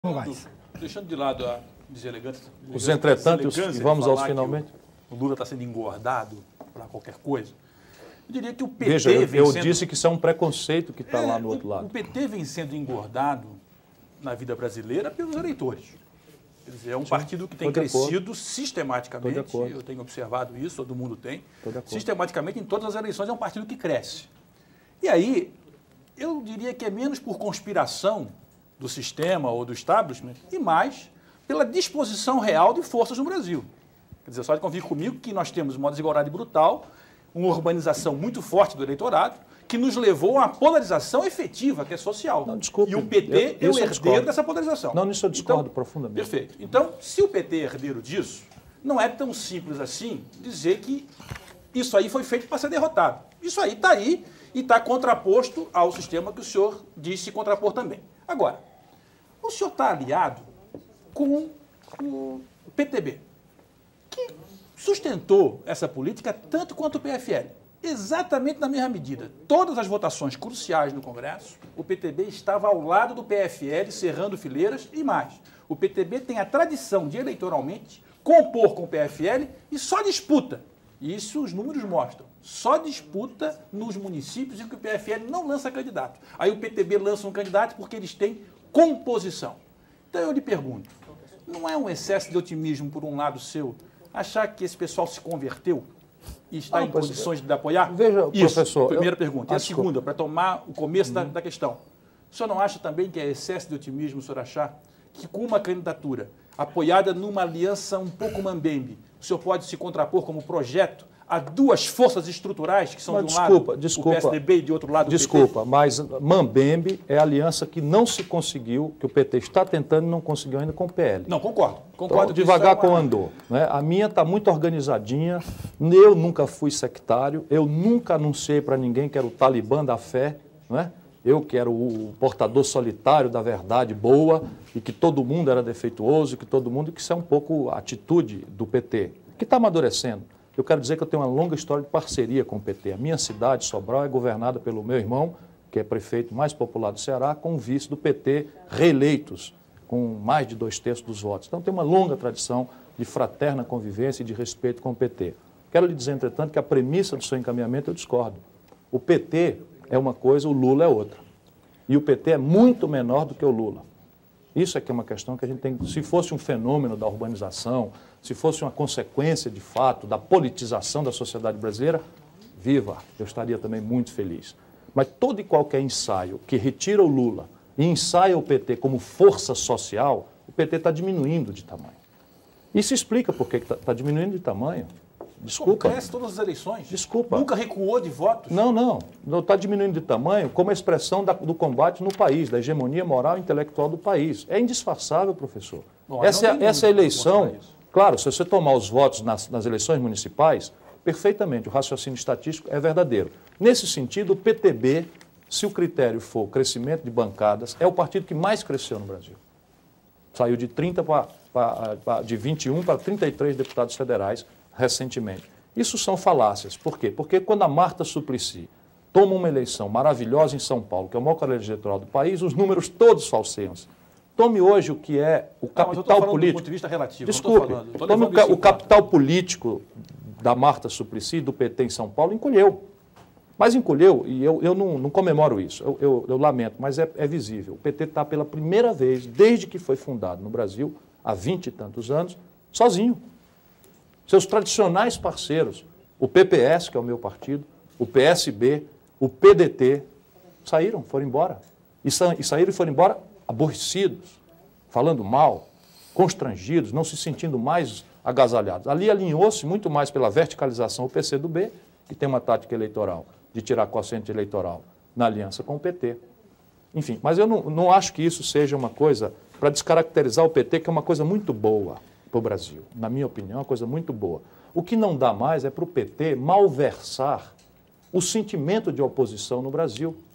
Deixando de lado a deselegância, os entretantos, e vamos aos finalmente. O Lula está sendo engordado para qualquer coisa. Eu diria que o PT Veja, eu disse que isso é um preconceito que está lá no outro lado. O PT vem sendo engordado na vida brasileira pelos eleitores. Quer dizer, é um partido que tem crescido sistematicamente, eu tenho observado isso, todo mundo tem, sistematicamente em todas as eleições é um partido que cresce. E aí, eu diria que é menos por conspiração do sistema ou do establishment e mais pela disposição real de forças no Brasil. Quer dizer, só de convir comigo que nós temos uma desigualdade brutal, uma urbanização muito forte do eleitorado, que nos levou a uma polarização efetiva, que é social. Não, desculpe, e o PT é o herdeiro dessa polarização. Não, nisso eu discordo profundamente. Perfeito. Então, se o PT é herdeiro disso, não é tão simples assim dizer que isso aí foi feito para ser derrotado. Isso aí está aí e está contraposto ao sistema que o senhor disse se contrapor também. Agora, o senhor está aliado com o PTB, que sustentou essa política tanto quanto o PFL. Exatamente na mesma medida. Todas as votações cruciais no Congresso, o PTB estava ao lado do PFL, cerrando fileiras e mais. O PTB tem a tradição de, eleitoralmente, compor com o PFL e só disputa. E isso os números mostram. Só disputa nos municípios em que o PFL não lança candidato. Aí o PTB lança um candidato porque eles têm composição. Então eu lhe pergunto, não é um excesso de otimismo, por um lado seu, achar que esse pessoal se converteu e está em condições de apoiar? Veja, isso, professor... primeira pergunta. E a segunda, para tomar o começo da questão. O senhor não acha também que é excesso de otimismo o senhor achar que com uma candidatura apoiada numa aliança um pouco mambembe, o senhor pode se contrapor como projeto a duas forças estruturais que são de um lado o PSDB e de outro lado o PT? Mas mambembe é a aliança que não se conseguiu, que o PT está tentando e não conseguiu ainda com o PL. Não, concordo. Então, devagar com o andor. Né? A minha está muito organizadinha, eu nunca fui sectário, eu nunca anunciei para ninguém que era o Talibã da fé, né? Eu que era o portador solitário da verdade boa e que todo mundo era defeituoso, que isso é um pouco a atitude do PT, que está amadurecendo. Eu quero dizer que eu tenho uma longa história de parceria com o PT. A minha cidade, Sobral, é governada pelo meu irmão, que é prefeito mais popular do Ceará, com o vice do PT reeleitos, com mais de 2/3 dos votos. Então tem uma longa tradição de fraterna convivência e de respeito com o PT. Quero lhe dizer, entretanto, que a premissa do seu encaminhamento eu discordo. O PT é uma coisa, o Lula é outra. E o PT é muito menor do que o Lula. Isso é que é uma questão que a gente tem... Se fosse um fenômeno da urbanização, se fosse uma consequência, de fato, da politização da sociedade brasileira, viva, eu estaria também muito feliz. Mas todo e qualquer ensaio que retira o Lula e ensaia o PT como força social, o PT está diminuindo de tamanho. Isso explica por que está diminuindo de tamanho. Desculpa. Cresce todas as eleições. Desculpa. Nunca recuou de votos. Não está diminuindo de tamanho como expressão do combate no país, da hegemonia moral e intelectual do país. É indisfarçável, professor. Bom, essa eleição, claro, se você tomar os votos nas eleições municipais, perfeitamente, o raciocínio estatístico é verdadeiro. Nesse sentido, o PTB, se o critério for crescimento de bancadas, é o partido que mais cresceu no Brasil. Saiu de 21 para 33 deputados federais recentemente. Isso são falácias. Por quê? Porque quando a Marta Suplicy toma uma eleição maravilhosa em São Paulo, que é o maior colégio eleitoral do país, os números todos falseiam-se. Tome hoje o que é o capital político. Do ponto de vista relativo. Desculpe, tome o capital político da Marta Suplicy, do PT em São Paulo, encolheu. Mas encolheu, e eu não comemoro isso, eu lamento, mas é visível. O PT está pela primeira vez, desde que foi fundado no Brasil, há 20 e tantos anos, sozinho. Seus tradicionais parceiros, o PPS, que é o meu partido, o PSB, o PDT, foram embora. E saíram e foram embora aborrecidos, falando mal, constrangidos, não se sentindo mais agasalhados. Ali alinhou-se muito mais pela verticalização o PCdoB, que tem uma tática eleitoral de tirar quociente eleitoral na aliança com o PT. Enfim, mas eu não acho que isso seja uma coisa para descaracterizar o PT, que é uma coisa muito boa para o Brasil. Na minha opinião, é uma coisa muito boa. O que não dá mais é para o PT malversar o sentimento de oposição no Brasil.